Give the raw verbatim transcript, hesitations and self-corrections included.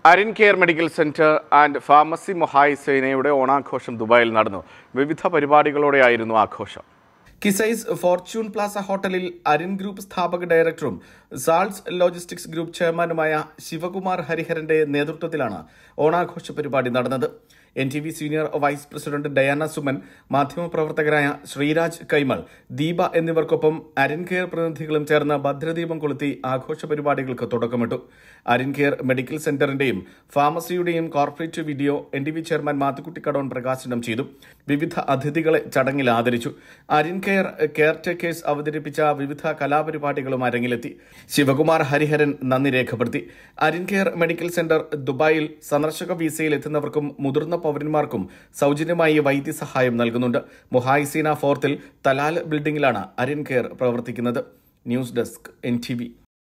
Arincare Medical Center and Pharmacy Mohaisene Onakosham Dubai Nadno. Vivitha Paribadigalode Irunu Akosha. Kisai's Fortune Plaza Hotel Arin Group Sthabak Director, Salts Logistics Group Chairman Maya Shivakumar Hariharande Nedurtotilana, Onakosha Paribadi Nadanada. N T V Senior Vice President Diana Suman, Mathima Pravartakaraya, Sriraj Kaimal, Deepa എന്നിവർക്കൊപ്പം Arincare പ്രതിനിധികളും ചേർന്ന ഭദ്രദീപം കൊളുത്തി ആഘോഷ പരിപാടികൾക്ക് തുടക്കമിട്ടു. Arincare medical സെന്ററിന്റെയും ഫാർമസിയുടെയും corporate video N T V chairman Mathukutty Kadon പ്രകാശനം ചെയ്തു. വിവിധ അതിഥികളെ ചടങ്ങിൽ ആദരിച്ചു. Arincare കെയർടേക്കേഴ്സ് അവതരിപ്പിച്ച വിവിധ കലാപരിപാടികളും അരങ്ങിലെത്തി. ശിവകുമാർ ഹരിഹരൻ നന്ദി രേഖപ്പെടുത്തി. Arincare മെഡിക്കൽ സെന്റർ ദുബായിൽ സന്ദർശക വിസയിൽ എത്തുന്നവർക്കും മുതിർന്ന പൗരന്മാർക്കും സൗജന്യമായി വൈദ്യസഹായം നൽകുന്നുണ്ട്. മുഹായിസീന ഫോർത്തിൽ തലാൽ ബിൽഡിംഗിലാണ് Arincare പ്രവർത്തിക്കുന്നത്. News desk N T V.